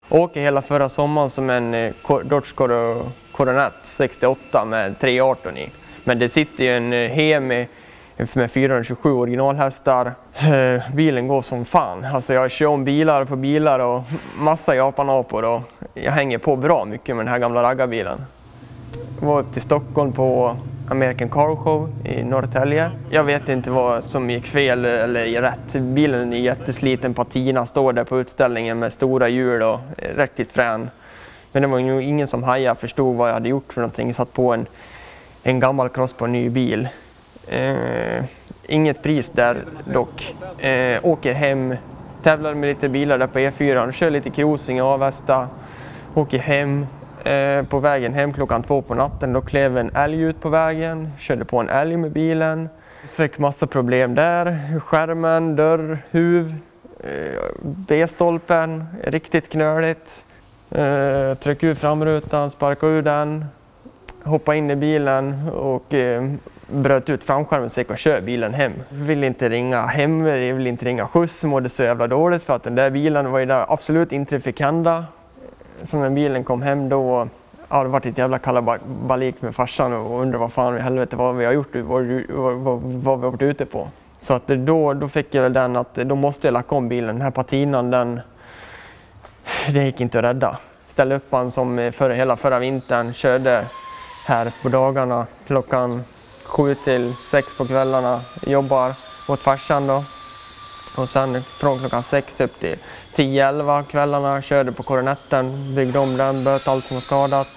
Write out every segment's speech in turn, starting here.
Åker hela förra sommaren som en Dodge Coronet 68 med 318 i. Men det sitter ju en Hemi med 427 originalhästar. Bilen går som fan. Alltså jag kör om bilar på bilar och massa japanapor och jag hänger på bra mycket med den här gamla raggarbilen. Jag var upp till Stockholm på American Car Show i Norrtälje. Jag vet inte vad som gick fel eller rätt. Bilen är jättesliten, patina står där på utställningen med stora hjul och riktigt frän. Men det var ju ingen som hajade, förstod vad jag hade gjort för någonting. Satt på en gammal cross på en ny bil. Inget pris där dock. Åker hem, tävlar med lite bilar där på E4, kör lite cruising i Avesta. Åker hem. På vägen hem klockan 2 på natten, då klev en älg ut på vägen, körde på en älg med bilen. Fick massa problem där, skärmen, dörr, huv, B-stolpen, riktigt knöligt. Tryck ur framrutan, sparkade ur den, hoppade in i bilen och bröt ut framskärmen så jag och kör bilen hem. Jag ville inte ringa hem, jag ville inte ringa skjuts, mådde så jävla dåligt för att den där bilen var ju där absolut inte fick hända. Så när bilen kom hem då, ja, det var ett jävla kalabalik med farsan och undrade vad fan i helvete vad vi har gjort, vad vi har varit ute på. Så att då fick jag väl den att då måste jag lacka om bilen. Den här patinan, det gick inte att rädda. Ställde upp han som hela förra vintern, körde här på dagarna klockan 7 till 6 på kvällarna, jobbar åt farsan då. Och sen från klockan 6 upp till 10-11 kvällarna körde på Coronetten, byggde om den, böt allt som var skadat.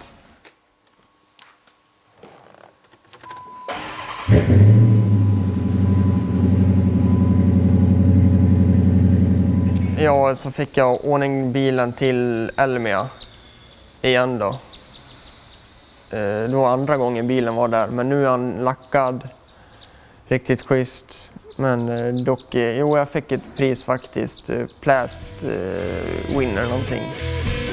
Ja, så fick jag ordning bilen till Elmia igen då. Det var andra gången bilen var där, men nu är han lackad, riktigt schysst. Men dock, jo jag fick ett pris faktiskt, Plast Winner någonting.